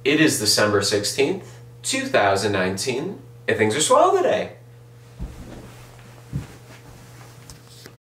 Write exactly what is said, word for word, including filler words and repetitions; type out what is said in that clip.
It is December sixteenth, two thousand nineteen, and things are swell today.